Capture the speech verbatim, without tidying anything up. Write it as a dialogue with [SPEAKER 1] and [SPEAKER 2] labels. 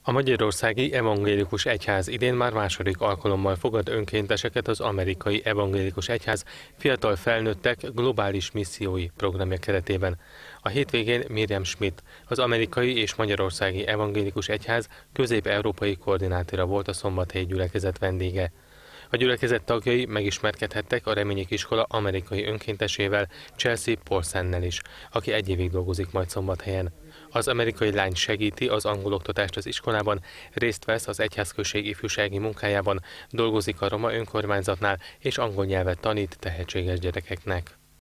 [SPEAKER 1] A Magyarországi Evangélikus Egyház idén már második alkalommal fogad önkénteseket az Amerikai Evangélikus Egyház fiatal felnőttek globális missziói programja keretében. A hétvégén Miriam Schmidt, az Amerikai és Magyarországi Evangélikus Egyház közép-európai koordinátora volt a szombathelyi gyülekezet vendége. A gyülekezet tagjai megismerkedhettek a Reményik iskola amerikai önkéntesével, Chelsea Paulsennel is, aki egy évig dolgozik majd Szombathelyen. Az amerikai lány segíti az angol oktatást az iskolában, részt vesz az egyházközség ifjúsági munkájában, dolgozik a roma önkormányzatnál és angol nyelvet tanít tehetséges gyerekeknek.